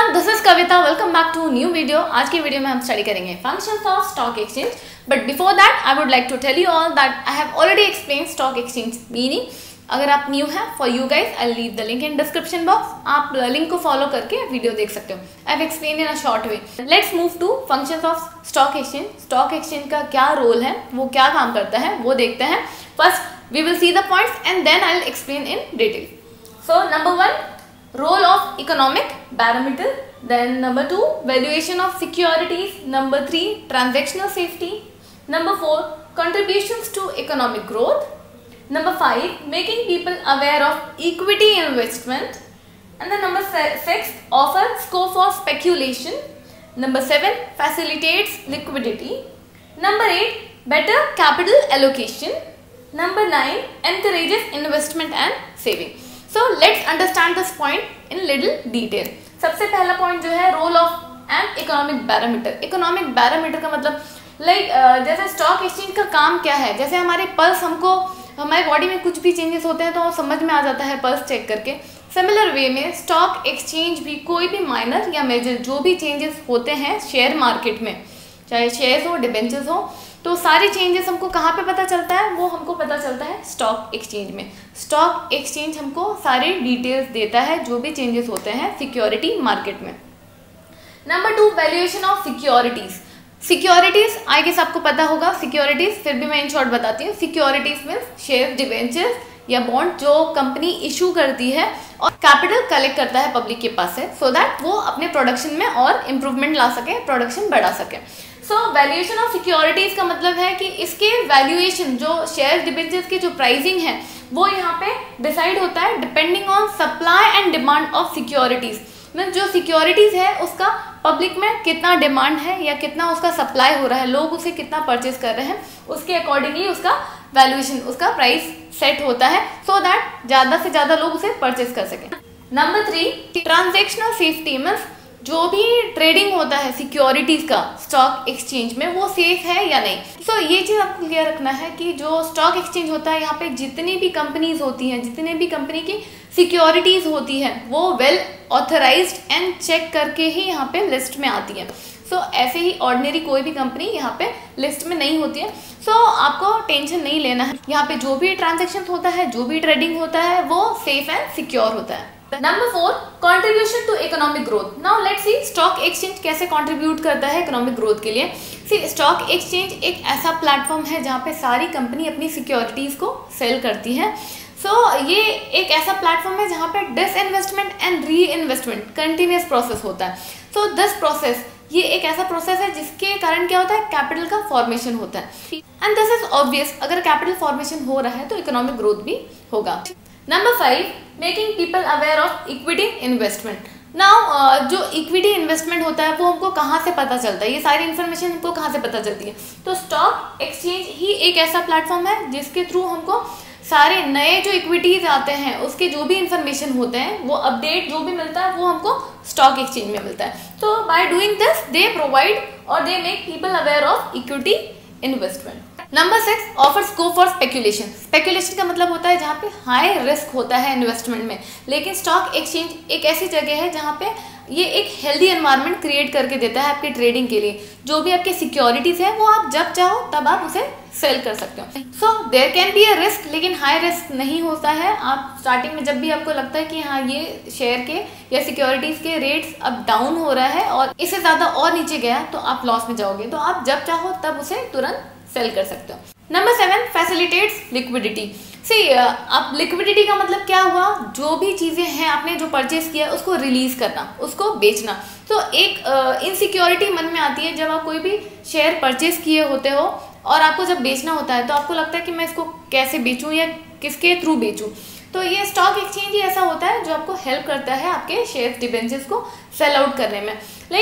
Everyone, this is Kavita. Welcome back to new video. आज की video में हम स्टडी करेंगे functions of stock exchange. But before that I would like to tell you all that I have already explain stock exchange meaning. अगर आप new हैं, for you guys I leave the link in description box. आप link को follow करके video देख सकते हो। I have explain in a short way. Let's move to functions of stock exchange. Stock exchange का क्या रोल है, वो क्या काम करता है, वो देखते हैं। First we will see the points and then I will explain in detail. So number 1, role of economic barometer. Then number 2, valuation of securities. Number 3, transactional safety. Number 4, contributions to economic growth. Number 5, making people aware of equity investment. And then number 6, offer scope for speculation. Number 7, facilitates liquidity. Number 8, better capital allocation. Number 9, encourages investment and saving. So let's understand this point in little detail. सबसे पहला point जो है, role of an economic barometer. Economic barometer का मतलब जैसे stock exchange का काम क्या है, जैसे हमारे पल्स, हमको हमारे बॉडी में कुछ भी चेंजेस होते हैं तो समझ में आ जाता है पल्स चेक करके। सिमिलर वे में स्टॉक एक्सचेंज भी कोई भी माइनर या मेजर जो भी चेंजेस होते हैं शेयर मार्केट में, चाहे शेयर्स हो, डिबेंचर्स हो, तो सारे चेंजेस हमको कहाँ पे पता चलता है, वो हमको पता चलता है स्टॉक एक्सचेंज में। स्टॉक एक्सचेंज हमको सारे डिटेल्स देता है जो भी चेंजेस होते हैं सिक्योरिटी मार्केट में। Number 2, valuation of securities. Securities I guess आपको पता होगा। सिक्योरिटीज फिर भी मैं इन शॉर्ट बताती हूँ। सिक्योरिटीज में शेयर, डिबेंचर्स या बॉन्ड जो कंपनी इशू करती है और कैपिटल कलेक्ट करता है पब्लिक के पास से, सो दैट वो अपने प्रोडक्शन में और इम्प्रूवमेंट ला सके, प्रोडक्शन बढ़ा सके। सो वैल्यूएशन ऑफ सिक्योरिटीज का मतलब है कि इसके वैल्यूएशन, जो शेयर डिबेंचर्स की जो प्राइसिंग है, वो यहाँ पे डिसाइड होता है depending on supply and demand of securities. Mean जो सिक्योरिटीज है उसका पब्लिक में कितना डिमांड है या कितना उसका सप्लाई हो रहा है, लोग उसे कितना परचेज कर रहे हैं, उसके अकॉर्डिंगली उसका वैल्यूएशन, उसका प्राइस सेट होता है, सो दैट ज़्यादा से ज़्यादा लोग उसे परचेज कर सकें। Number 3, transactional safety. मीन्स जो भी ट्रेडिंग होता है सिक्योरिटीज का स्टॉक एक्सचेंज में, वो सेफ है या नहीं। सो ये चीज़ आपको क्लियर रखना है कि जो स्टॉक एक्सचेंज होता है, यहाँ पे जितनी भी कंपनीज होती हैं, जितने भी कंपनी की सिक्योरिटीज होती हैं, वो वेल ऑथराइज्ड एंड चेक करके ही यहाँ पे लिस्ट में आती है। सो ऐसे ही ऑर्डिनरी कोई भी कंपनी यहाँ पे लिस्ट में नहीं होती है। सो आपको टेंशन नहीं लेना है। यहाँ पे जो भी ट्रांजेक्शन होता है, जो भी ट्रेडिंग होता है, वो सेफ एंड सिक्योर होता है। Number 4, contribution to economic growth. Now let's see stock exchange कैसे कंट्रीब्यूट करता है इकोनॉमिक ग्रोथ के लिए। सी स्टॉक एक्सचेंज एक ऐसा प्लेटफॉर्म है जहाँ पे सारी कंपनी अपनी सिक्योरिटीज को सेल करती है। ये एक ऐसा प्लेटफॉर्म है जहाँ पे disinvestment and reinvestment continuous process होता है। दिस प्रोसेस, ये एक ऐसा प्रोसेस है जिसके कारण क्या होता है, कैपिटल का फॉर्मेशन होता है। एंड दिस इज ऑब्वियस, अगर कैपिटल फॉर्मेशन हो रहा है तो इकोनॉमिक ग्रोथ भी होगा। Number 5, making people aware of equity investment. Now जो इक्विटी इन्वेस्टमेंट होता है वो हमको कहाँ से पता चलता है, ये सारी इन्फॉर्मेशन हमको कहाँ से पता चलती है, तो स्टॉक एक्सचेंज ही एक ऐसा प्लेटफॉर्म है जिसके थ्रू हमको सारे नए जो इक्विटीज आते हैं उसके जो भी इंफॉर्मेशन होते हैं, वो अपडेट जो भी मिलता है, वो हमको स्टॉक एक्सचेंज में मिलता है। तो by doing this they provide और they make people aware of equity investment. Number 6, offer scope for speculation. Speculation का मतलब होता है जहाँ पे हाई रिस्क होता है इन्वेस्टमेंट में, लेकिन स्टॉक एक्सचेंज एक ऐसी जगह है जहाँ पे ये एक हेल्दी एनवायरनमेंट क्रिएट करके देता है आपके ट्रेडिंग के लिए। जो भी आपके सिक्योरिटीज है वो आप जब चाहो तब आप उसे सेल कर सकते हो। So there can be a risk, लेकिन हाई रिस्क नहीं होता है। आप स्टार्टिंग में जब भी आपको लगता है कि हाँ ये शेयर के या सिक्योरिटीज के रेट्स अब डाउन हो रहा है और इससे ज़्यादा और नीचे गया तो आप लॉस में जाओगे, तो आप जब चाहो तब उसे तुरंत सेल कर सकते हो। Number 7, facilitates liquidity. आप लिक्विडिटी का मतलब क्या हुआ, जो भी चीज़ें हैं आपने जो परचेज किया उसको रिलीज करना, उसको बेचना। तो एक इनसिक्योरिटी मन में आती है जब आप कोई भी शेयर परचेज किए होते हो और आपको जब बेचना होता है तो आपको लगता है कि मैं इसको कैसे बेचूं या किसके थ्रू बेचूं। तो ये स्टॉक एक्सचेंज ही ऐसा होता है जो आपको हेल्प करता है आपके शेयर डिबेंचर्स को सेल आउट करने में।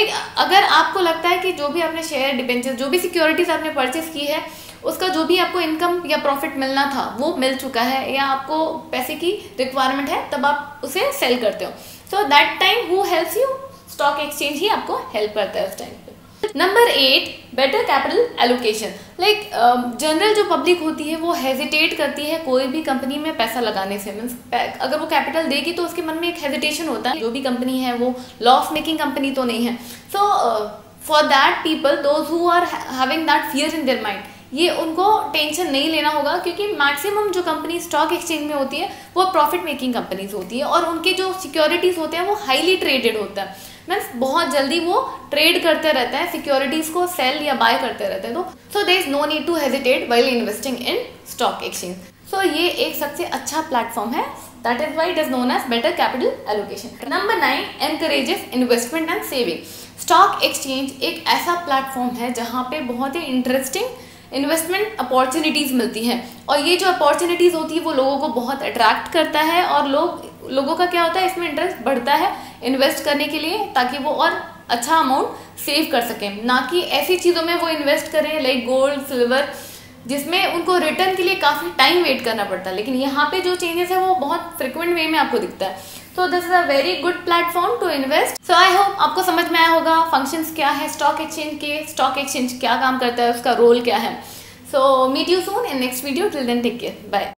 अगर आपको लगता है कि जो भी आपने शेयर डिबेंचर्स, जो भी सिक्योरिटीज आपने परचेज की है, उसका जो भी आपको इनकम या प्रॉफिट मिलना था वो मिल चुका है, या आपको पैसे की रिक्वायरमेंट है, तब आप उसे सेल करते हो। So that time who helps you, stock exchange ही आपको हेल्प करता है उस टाइम पे। Number 8, better capital allocation. Like general जो पब्लिक होती है वो हेजिटेट करती है कोई भी कंपनी में पैसा लगाने से। मीन्स अगर वो कैपिटल देगी तो उसके मन में एक हेजिटेशन होता है, जो भी कंपनी है वो लॉस मेकिंग कंपनी तो नहीं है। So for that people, those who are having that fear in their mind, ये उनको टेंशन नहीं लेना होगा, क्योंकि मैक्सिमम जो कंपनी स्टॉक एक्सचेंज में होती है वो प्रॉफिट मेकिंग कंपनीज होती है और उनके जो सिक्योरिटीज होते हैं वो हाईली ट्रेडेड होता है। मीन्स बहुत जल्दी वो ट्रेड करते रहते हैं, सिक्योरिटीज को सेल या बाय करते रहते हैं। तो so there is no need to hesitate while investing in stock exchange. So ये एक सबसे अच्छा प्लेटफॉर्म है, that is why it is known as better capital allocation. Number 9, encourages investment and saving. Stock exchange एक ऐसा platform है जहाँ पे बहुत ही इंटरेस्टिंग इन्वेस्टमेंट अपॉर्चुनिटीज़ मिलती हैं, और ये जो अपॉर्चुनिटीज़ होती है वो लोगों को बहुत अट्रैक्ट करता है, और लोगों का क्या होता है, इसमें इंटरेस्ट बढ़ता है इन्वेस्ट करने के लिए, ताकि वो और अच्छा अमाउंट सेव कर सकें। ना कि ऐसी चीज़ों में वो इन्वेस्ट करें लाइक गोल्ड, सिल्वर, जिसमें उनको रिटर्न के लिए काफ़ी टाइम वेट करना पड़ता है। लेकिन यहाँ पे जो चेंजेस है वो बहुत फ्रिक्वेंट वे में आपको दिखता है। So this is a very good platform to invest. So I hope आपको समझ में आया होगा फंक्शंस क्या है स्टॉक एक्सचेंज के, स्टॉक एक्सचेंज क्या काम करता है, उसका रोल क्या है। So meet you soon in next video. Till then take care, bye.